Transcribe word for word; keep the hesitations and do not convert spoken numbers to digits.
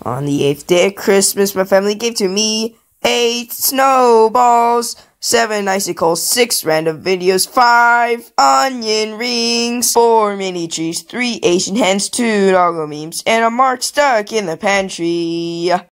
On the eighth day of Christmas, my family gave to me eight snowballs, seven icicles, six random videos, five onion rings, four mini trees, three Asian hens, two doggo memes, and a mark stuck in the pantry.